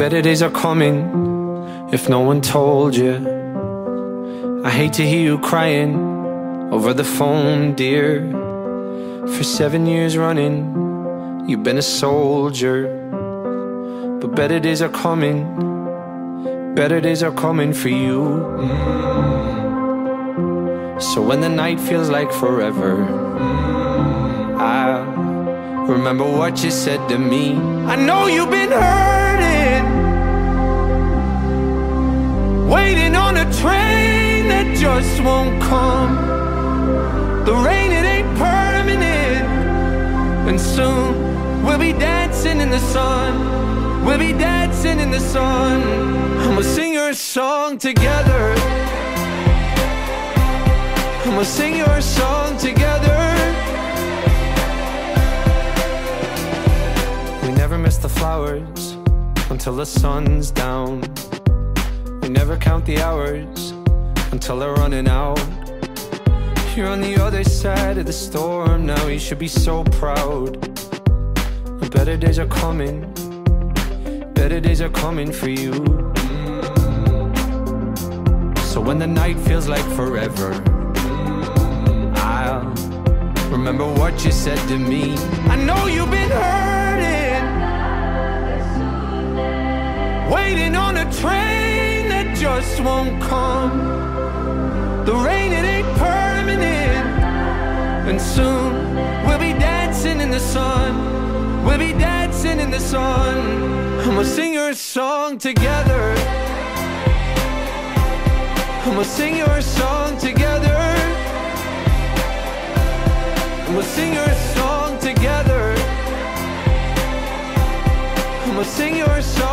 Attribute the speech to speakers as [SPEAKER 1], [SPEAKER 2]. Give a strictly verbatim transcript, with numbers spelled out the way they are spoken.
[SPEAKER 1] better days are coming if no one told you. I hate to hear you crying over the phone, dear. For seven years running, you've been a soldier. But better days are coming, better days are coming for you. So when the night feels like forever, I'll remember what you said to me. I know you've been hurting, waiting on a train that just won't come. The rain, it ain't permanent, and soon we'll be dancing in the sun. We'll be dancing in the sun, and we'll sing your song together. And we'll sing your song together. We never miss the flowers until the sun's down. We never count the hours until they're running out. You're on the other side of the storm now, you should be so proud. The better days are coming, better days are coming for you. So when the night feels like forever, I'll remember what you said to me. I know you've been hurting, waiting on a train that just won't come. The rain, it ain't permanent, and soon we'll be dancing in the sun. We'll be dancing in the sun, and we'll sing your song together. And we'll sing your song together. And we'll sing your song together. And we'll sing your song